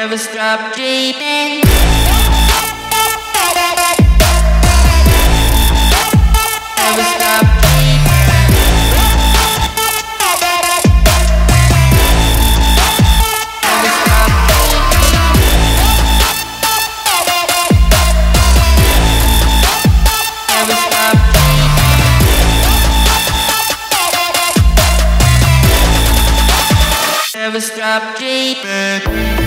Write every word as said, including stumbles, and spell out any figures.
Never stop dreaming. Never stop dreaming. Never stop dreaming. Never stop dreaming. Never stop dreaming.